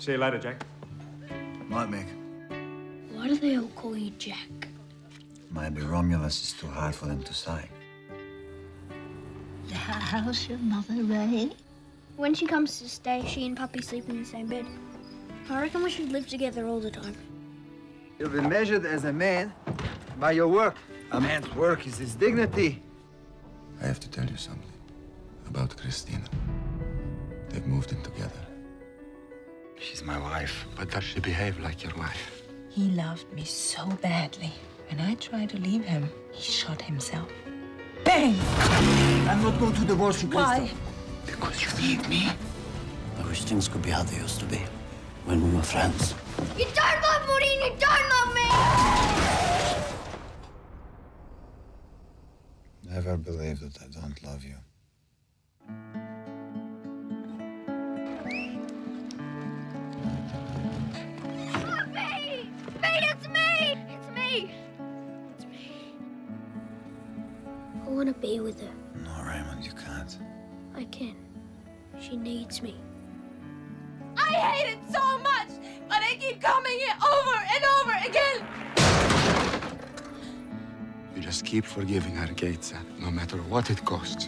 See you later, Jack. Might, Meg. Why do they all call you Jack? Maybe Romulus is too hard for them to say. How's your mother, Ray? When she comes to stay, she and Puppy sleep in the same bed. I reckon we should live together all the time. You'll be measured as a man by your work. A man's work is his dignity. I have to tell you something about Christina. They've moved in together. She's my wife, but does she behave like your wife? He loved me so badly. When I tried to leave him, he shot himself. Bang! I'm not going to divorce you, Krista. Why? Because you need me. I wish things could be how they used to be when we were friends. You don't love Maureen, you don't love me! Never believe that I don't love you. Puppy! It's me! It's me! It's me. I want to be with her. No, Raymond, you can't. I can. She needs me. I hate it so much, but I keep coming here over and over again. You just keep forgiving her, Gates, no matter what it costs.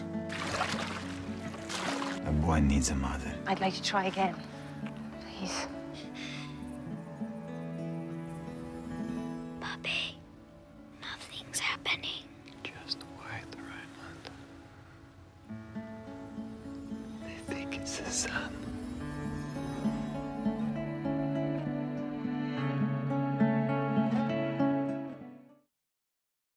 A boy needs a mother. I'd like to try again. Please. Puppy, nothing's happening. Just wait, Raymond. They think it's the sun.